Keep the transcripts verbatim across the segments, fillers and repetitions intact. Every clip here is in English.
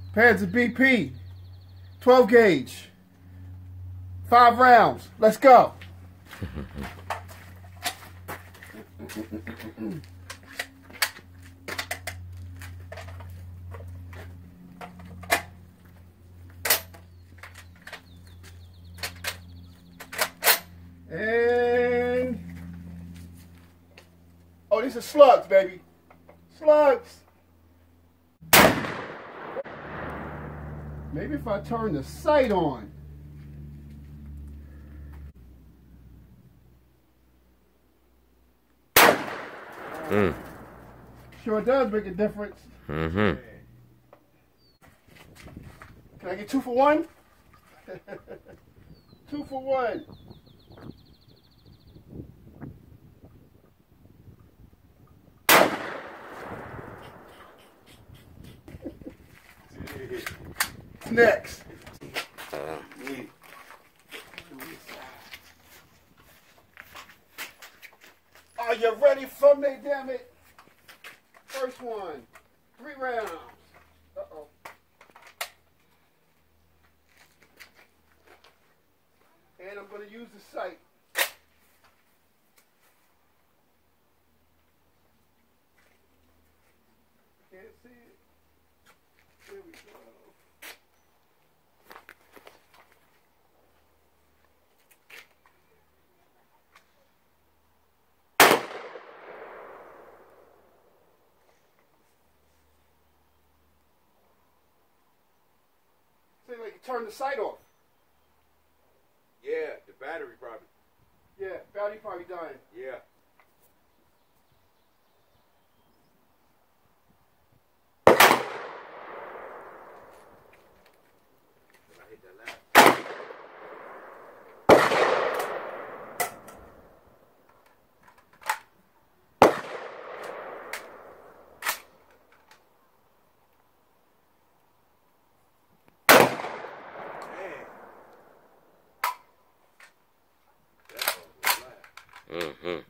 PANZER B P twelve gauge. Five rounds. Let's go. And oh, these are slugs, baby. Slugs. Maybe if I turn the sight on. Mm. Sure does make a difference. Mm-hmm. Can I get two for one? Two for one. Next. Are you ready for me, damn it? First one. Three rounds. Uh-oh. And I'm going to use the sight. Can't see it. There we go. Seems like you turn the sight off. Yeah, the battery probably. Yeah, battery probably dying. Yeah. I hit that last. Mm-hmm.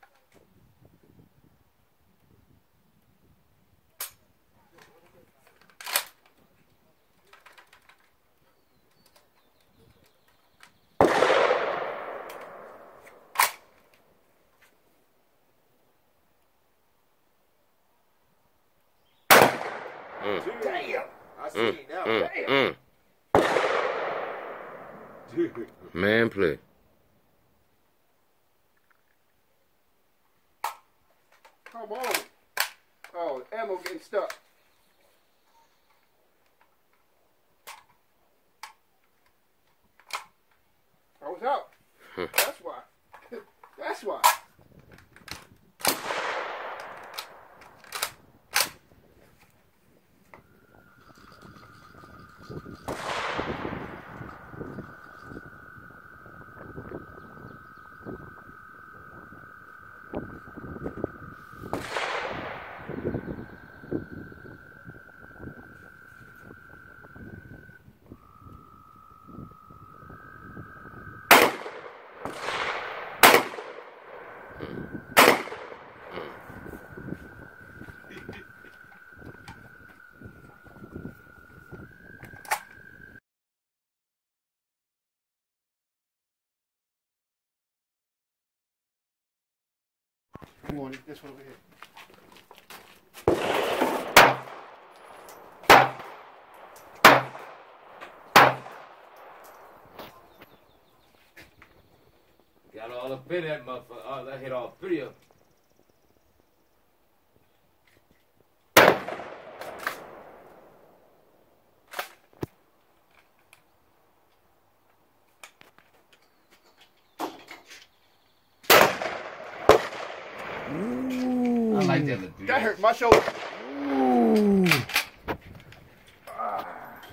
Mm. Damn! I see Mm. it now. Mm. Damn! Mm. Man, play. Come on. Oh, the ammo getting stuck. I was out. That's why. That's why. You want this one over here. Got all up in that motherfucker. Oh, that hit all three of them. Ooh. I like that little dude. That hurt my shoulder. Ooh. Ah.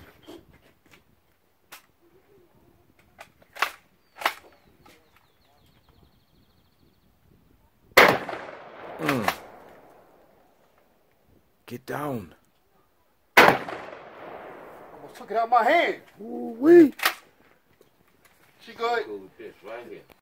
Mm. Get down. Almost took it out of my hand. Ooh wee. She good? Cool with this right here.